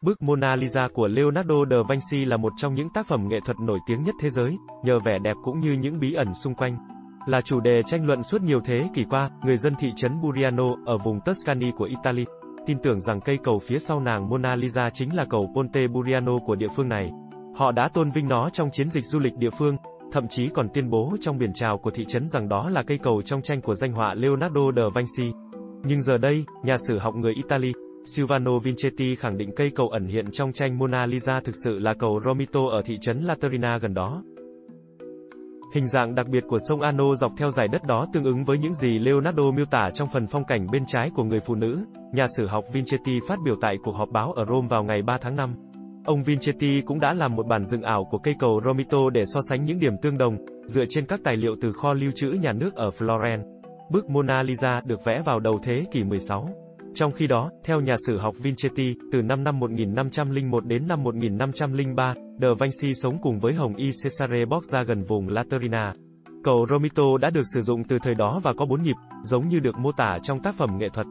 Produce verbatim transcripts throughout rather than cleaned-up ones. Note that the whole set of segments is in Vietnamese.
Bức Mona Lisa của Leonardo da Vinci là một trong những tác phẩm nghệ thuật nổi tiếng nhất thế giới, nhờ vẻ đẹp cũng như những bí ẩn xung quanh. Là chủ đề tranh luận suốt nhiều thế kỷ qua, người dân thị trấn Buriano, ở vùng Tuscany của Italy, tin tưởng rằng cây cầu phía sau nàng Mona Lisa chính là cầu Ponte Buriano của địa phương này. Họ đã tôn vinh nó trong chiến dịch du lịch địa phương, thậm chí còn tuyên bố trong biển chào của thị trấn rằng đó là cây cầu trong tranh của danh họa Leonardo da Vinci. Nhưng giờ đây, nhà sử học người Italy, Silvano Vincetti khẳng định cây cầu ẩn hiện trong tranh Mona Lisa thực sự là cầu Romito ở thị trấn Laterina gần đó. Hình dạng đặc biệt của sông Arno dọc theo dải đất đó tương ứng với những gì Leonardo miêu tả trong phần phong cảnh bên trái của người phụ nữ, nhà sử học Vincetti phát biểu tại cuộc họp báo ở Rome vào ngày ba tháng năm. Ông Vincetti cũng đã làm một bản dựng ảo của cây cầu Romito để so sánh những điểm tương đồng, dựa trên các tài liệu từ kho lưu trữ nhà nước ở Florence. Bức Mona Lisa được vẽ vào đầu thế kỷ mười sáu. Trong khi đó, theo nhà sử học Vincetti, từ năm năm một nghìn năm trăm lẻ một đến năm một nghìn năm trăm lẻ ba, da Vinci sống cùng với Hồng Y Cesare Borgia gần vùng Laterina. Cầu Romito đã được sử dụng từ thời đó và có bốn nhịp, giống như được mô tả trong tác phẩm nghệ thuật.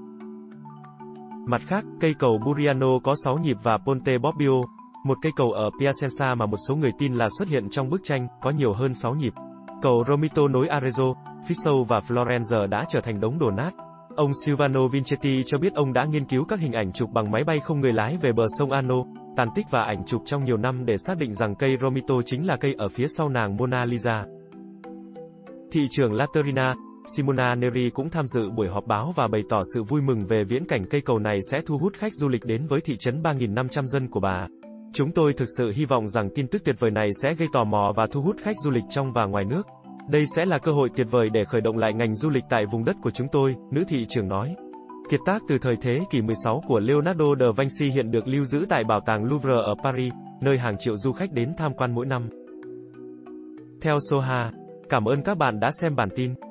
Mặt khác, cây cầu Buriano có sáu nhịp và Ponte Bobbio, một cây cầu ở Piacenza mà một số người tin là xuất hiện trong bức tranh, có nhiều hơn sáu nhịp. Cầu Romito nối Arezzo, Fiesole và Florence đã trở thành đống đổ nát. Ông Silvano Vincetti cho biết ông đã nghiên cứu các hình ảnh chụp bằng máy bay không người lái về bờ sông Arno, tàn tích và ảnh chụp trong nhiều năm để xác định rằng cây Romito chính là cây ở phía sau nàng Mona Lisa. Thị trưởng Laterina, Simona Neri cũng tham dự buổi họp báo và bày tỏ sự vui mừng về viễn cảnh cây cầu này sẽ thu hút khách du lịch đến với thị trấn ba nghìn năm trăm dân của bà. Chúng tôi thực sự hy vọng rằng tin tức tuyệt vời này sẽ gây tò mò và thu hút khách du lịch trong và ngoài nước. Đây sẽ là cơ hội tuyệt vời để khởi động lại ngành du lịch tại vùng đất của chúng tôi, nữ thị trưởng nói. Kiệt tác từ thời thế kỷ mười sáu của Leonardo da Vinci hiện được lưu giữ tại Bảo tàng Louvre ở Paris, nơi hàng triệu du khách đến tham quan mỗi năm. Theo Soha, cảm ơn các bạn đã xem bản tin.